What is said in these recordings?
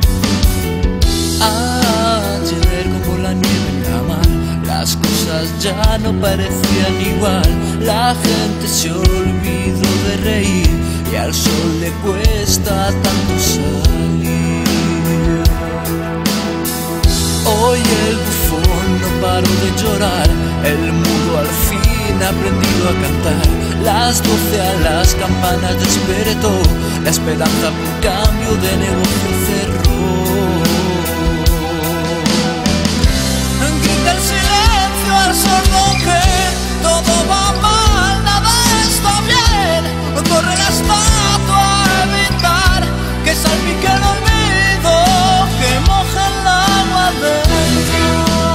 Ayer como la nieve en la mar, las cosas ya no parecían igual. La gente se olvidó de reír y al sol le cuesta tanto salir. Hoy el bufón no paró de llorar, el mudo al fin ha aprendido a cantar. Las 12 a las campanas despertó, la esperanza por cambio de negocio cerró. Grita el silencio al sordo que todo va mal, nada está bien. Corre la estatua a evitar que salpique el olvido, que moja el agua dentro.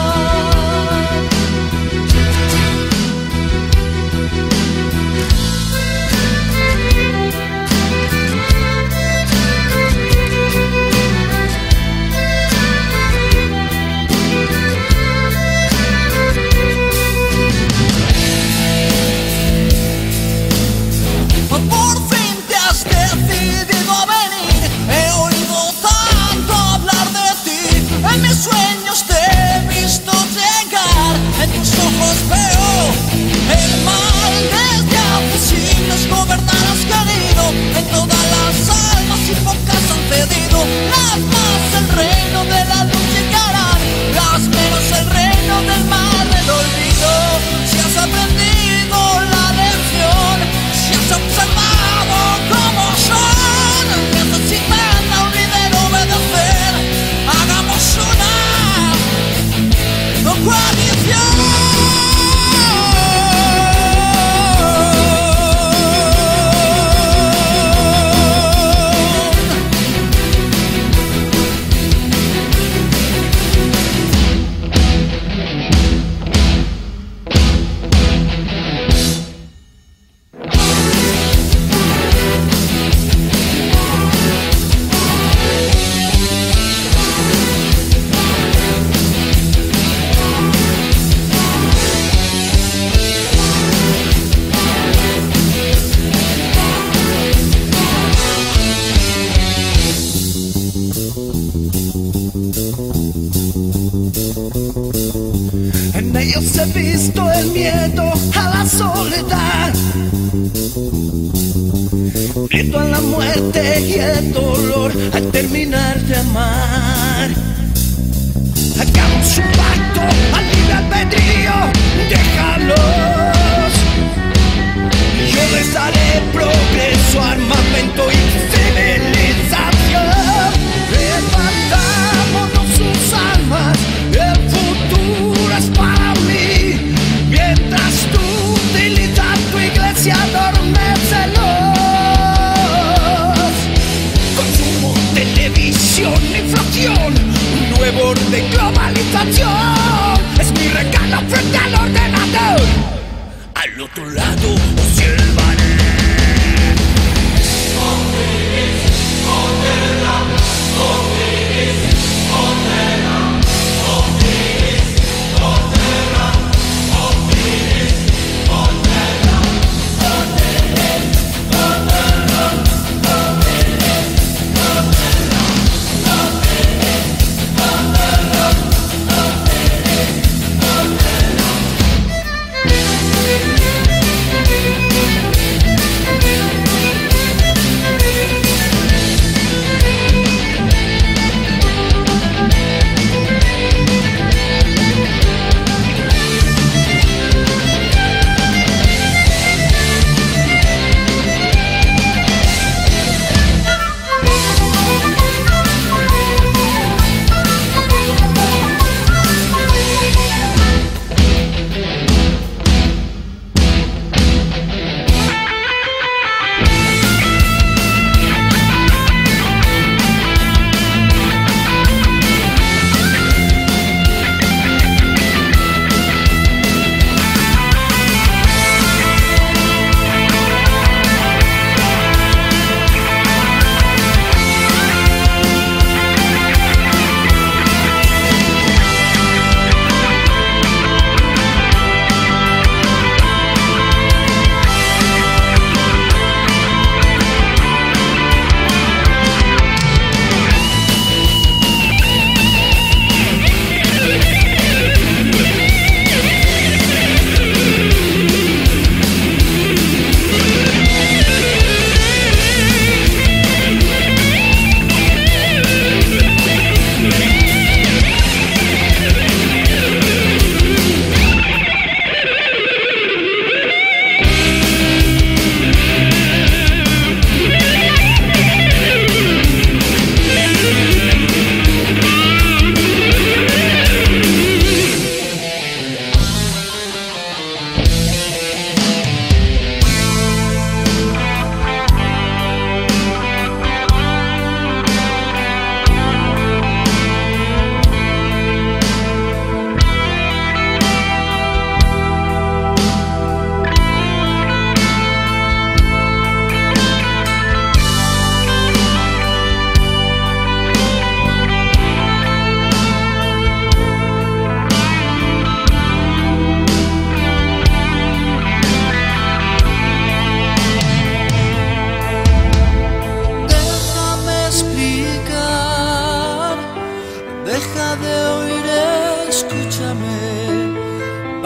En ellos he visto el miedo a la soledad, miedo a la muerte y el dolor al terminar de amar. Hagamos un pacto al libre albedrío, déjalos. Yo les daré progreso, armamento y civilización. Repartámonos sus almas, el futuro es para mí. Mientras tú utilizas tu iglesia, adormécelos. Consumo, televisión, inflación, un nuevo orden, globalización. Es mi regalo frente al ordenador. Al otro lado observaré.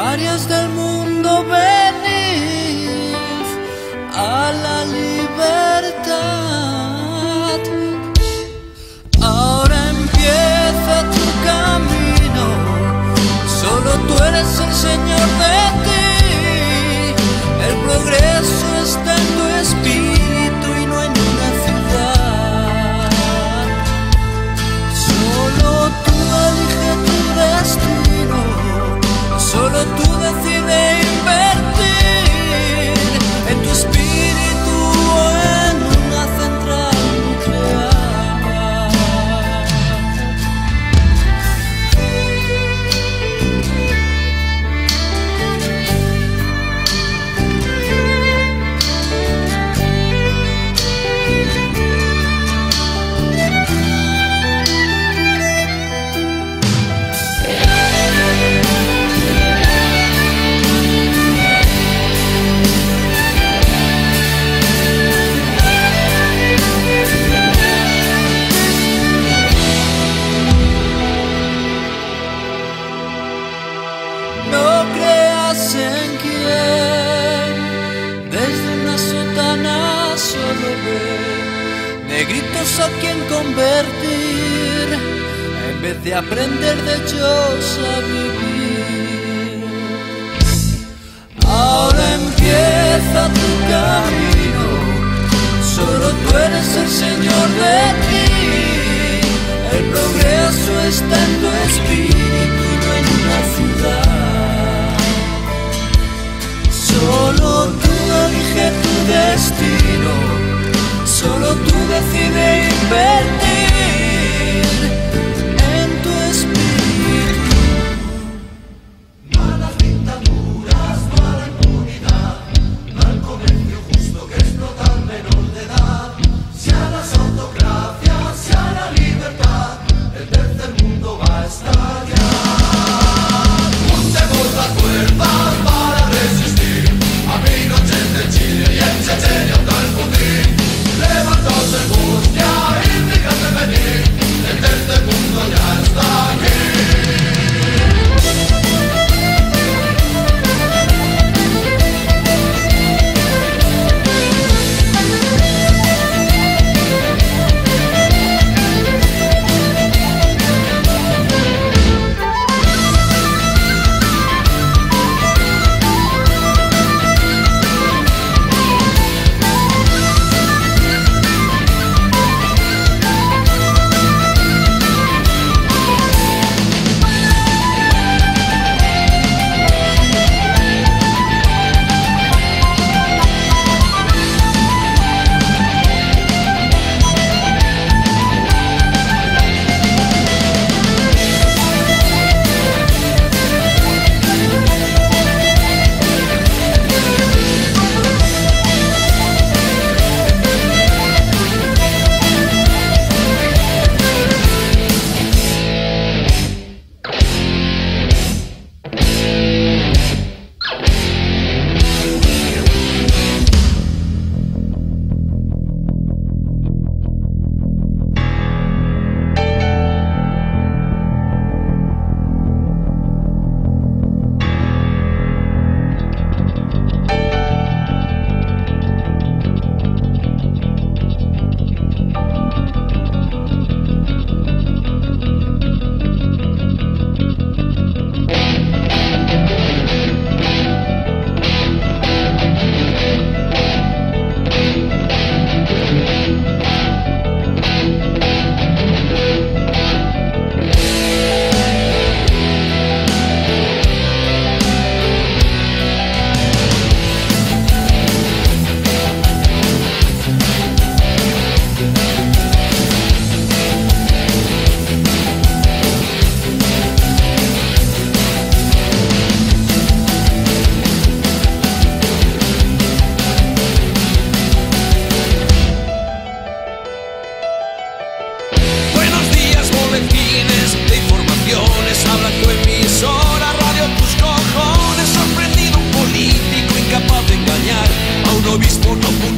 Parias del mundo, venid a la libertad. Ahora empieza tu camino, solo tú eres el Señor de ti. El progreso está en tu espíritu y no en una ciudad. Solo tú eliges tu destino, solo tú decides invertir en tu espíritu o en una central nuclear. En quien desde una sotana solo ve negritos a quien convertir, en vez de aprender de ellos a vivir. Ahora empieza tu camino, solo tú eres el Señor de ti. El progreso está en tu espíritu y no en una ciudad. Solo tú eliges tu destino, solo tú decides invertir en tu espíritu. No a las dictaduras, no a la impunidad, no al comercio justo que explota al menor de edad. Si a las autocracias, si a la libertad, el tercer mundo va a estallar. Juntemos las fuerzas para resistir. Amigos de Chile y en Chechenia hasta el Putin. Levantaos en Bosnia y fíjate venir. El tercer mundo ya está aquí.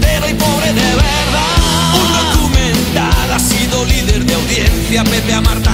Pepe a Marta